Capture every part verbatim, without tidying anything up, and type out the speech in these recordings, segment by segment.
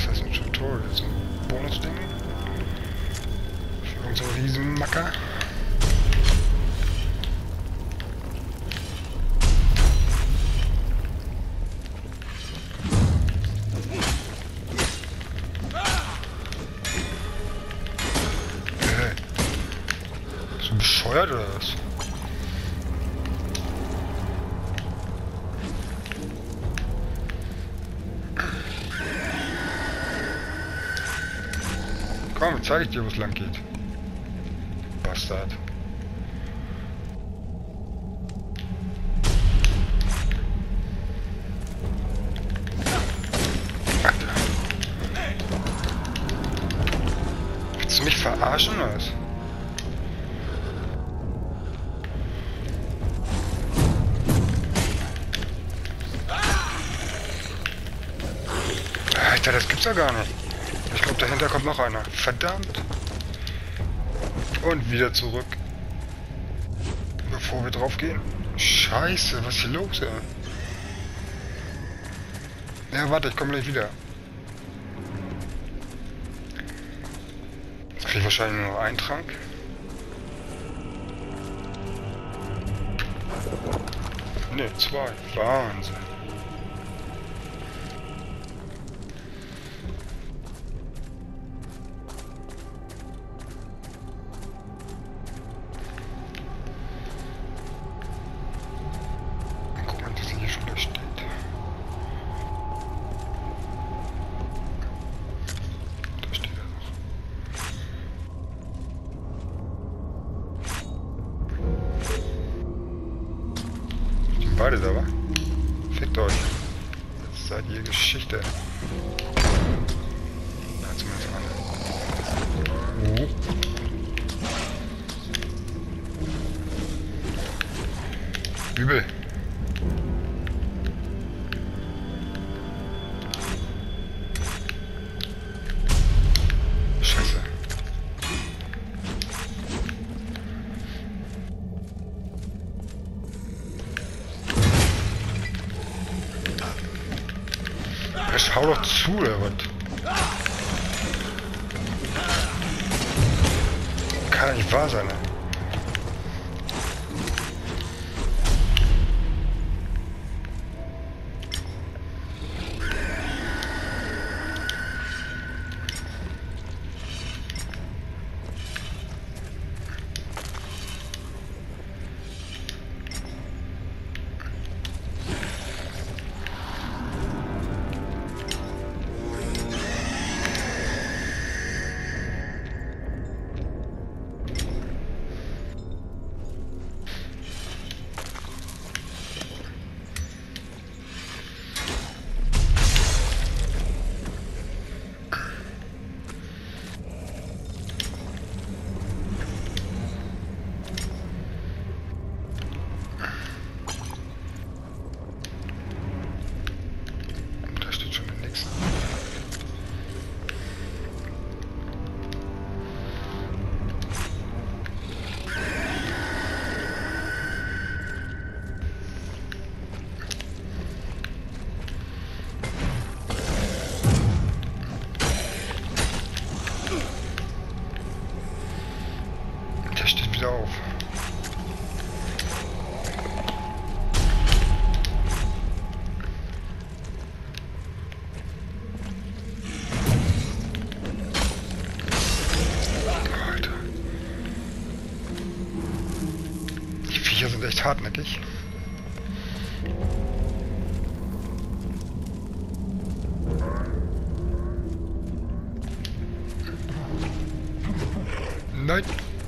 Was heißt ein Tutorial? So ein Bonusding? Für unsere Riesenmacker. Bescheuert oder was? Komm, zeig ich dir, wo es lang geht. Bastard. Alter. Willst du mich verarschen oder was? Alter, das gibt's ja gar nicht. Ich glaube, dahinter kommt noch einer. Verdammt. Und wieder zurück. Bevor wir drauf gehen. Scheiße, was ist hier los, ey? Ja, warte, ich komme gleich wieder. Jetzt krieg ich wahrscheinlich nur noch einen Trank. Ne, zwei. Wahnsinn. Beide da, wa? Fickt euch. Jetzt seid ihr Geschichte. Ja, zumindest alle. Oh. Übel. Scheiße. Hau doch zu, oder was? Kann ja nicht wahr sein, ne? Auf. Alter. Die Viecher sind echt hartnäckig. Nein.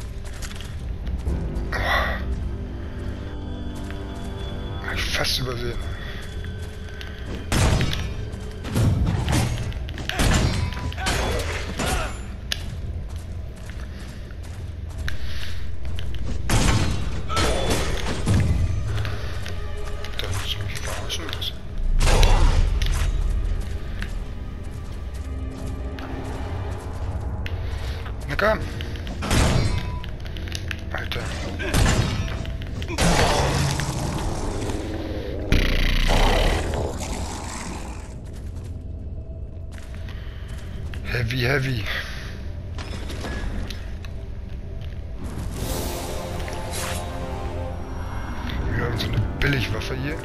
Fast übersehen. Da willst du mich verarschen lassen. Na komm. Alter. Heavy, heavy. Wir haben so eine Billigwaffe hier.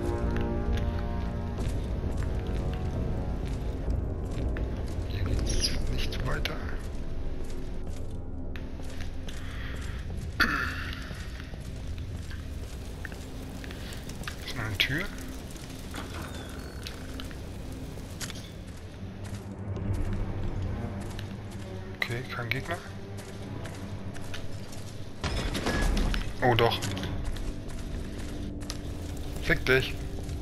Hier geht's nicht weiter. Ist noch eine Tür? Okay, kein Gegner. Oh doch. Fick dich.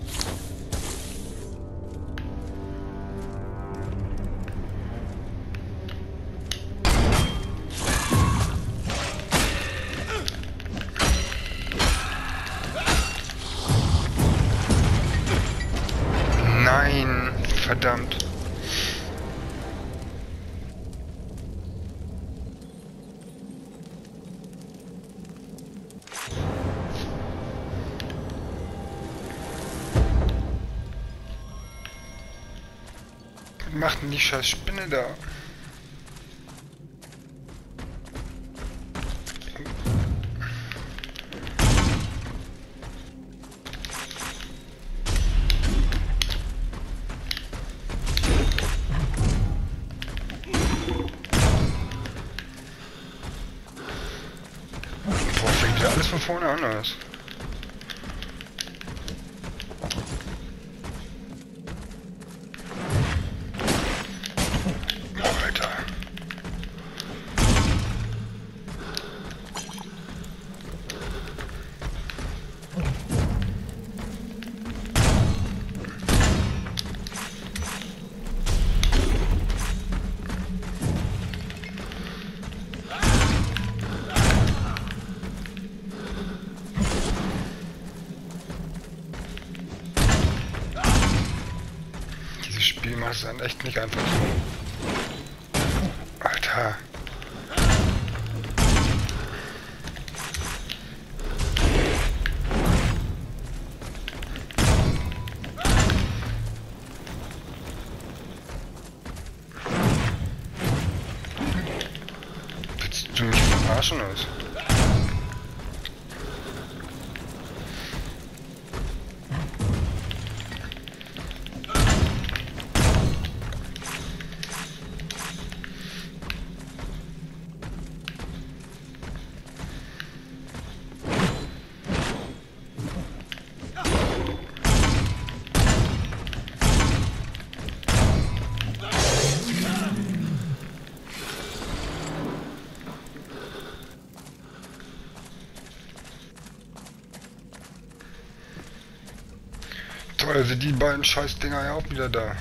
Nein, verdammt. Was macht denn die scheiß Spinne da? Boah, fängt ja alles von vorne an aus. Spiel macht es dann echt nicht einfach. Alter. Willst du mich verarschen aus? Toll, sind die beiden Scheißdinger ja auch wieder da.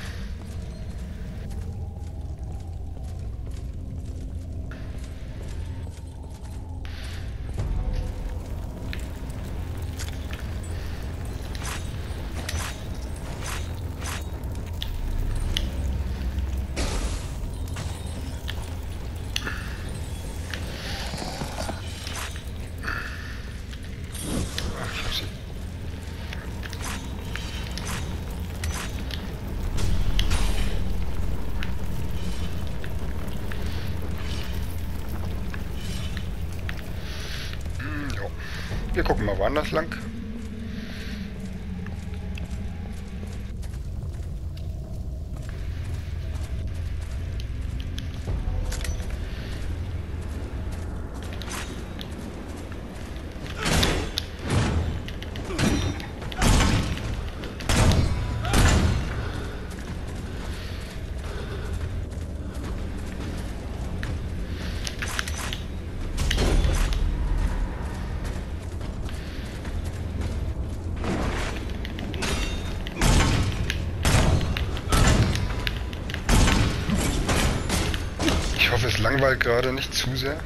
Ach, ich hab sie. Wir gucken mal woanders lang. Ich hoffe, es langweilt gerade nicht zu sehr.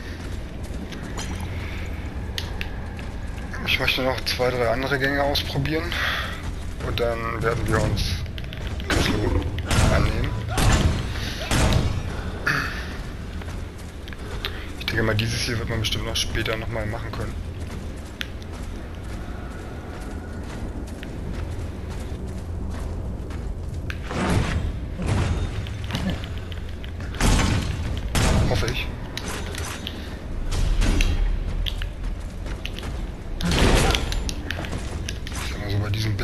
Ich möchte noch zwei, drei andere Gänge ausprobieren. Und dann werden wir uns Caslo annehmen. Ich denke mal, dieses hier wird man bestimmt noch später nochmal machen können.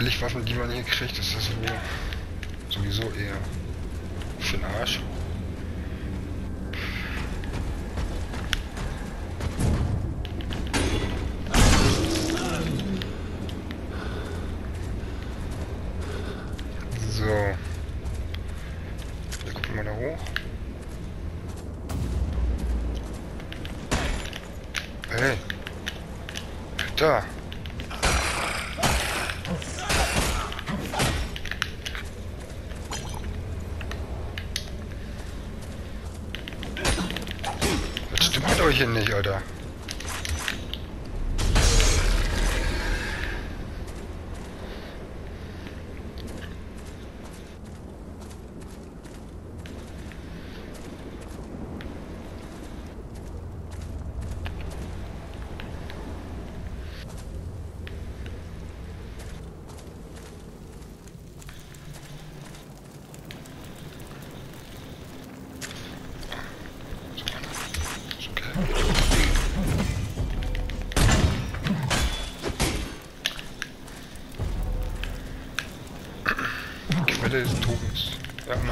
Billigwaffen, die man hier kriegt, ist das wohl sowieso eher für den Arsch. So. Wir gucken mal da hoch. Hey. Da. Das stimmt mit euch hier nicht, Alter. Quelle des Todes. Ja, Mann.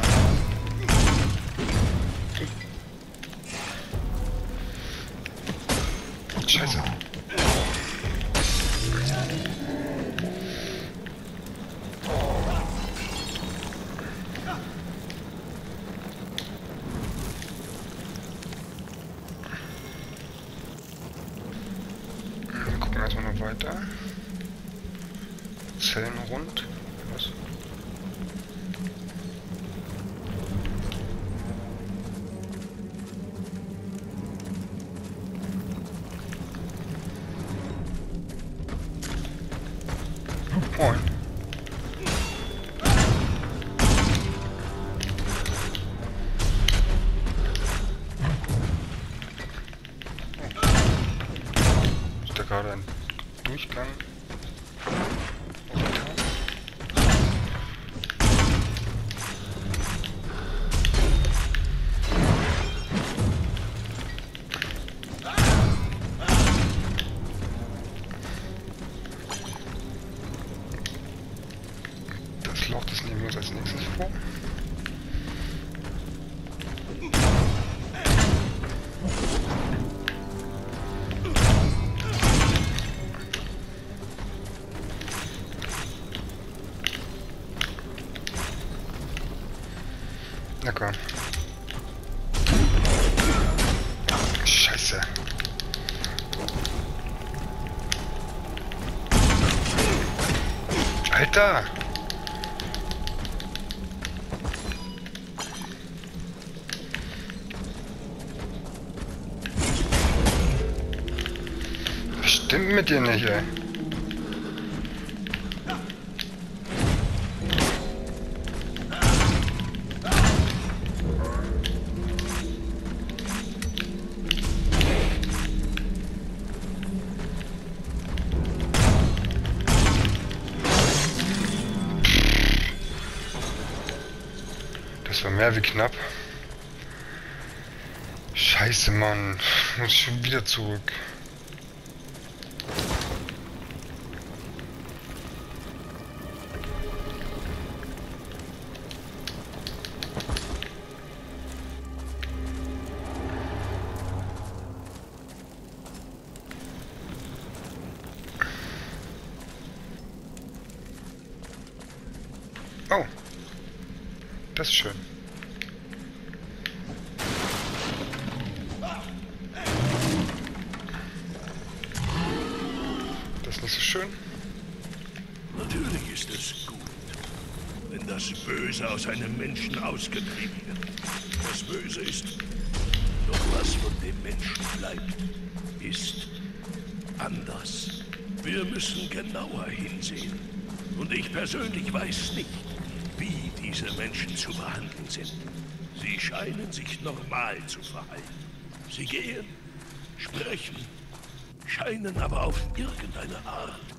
Scheiße. Wir gucken erstmal noch weiter. Zellen rund. Was? Moin. Ist da gerade ein Durchgang? Das Loch, das nehmen wir uns als nächstes vor. Na komm. Scheiße. Alter! Was stimmt mit dir nicht, ey? Das war mehr wie knapp. Scheiße, Mann. Muss ich schon wieder zurück. Oh. Das ist schön. Das ist nicht so schön. Natürlich ist es gut, wenn das Böse aus einem Menschen ausgetrieben wird. Das Böse ist, doch was von dem Menschen bleibt, ist anders. Wir müssen genauer hinsehen. Und ich persönlich weiß nicht, wie diese Menschen zu behandeln sind. Sie scheinen sich normal zu verhalten. Sie gehen, sprechen, scheinen aber auf irgendeine Art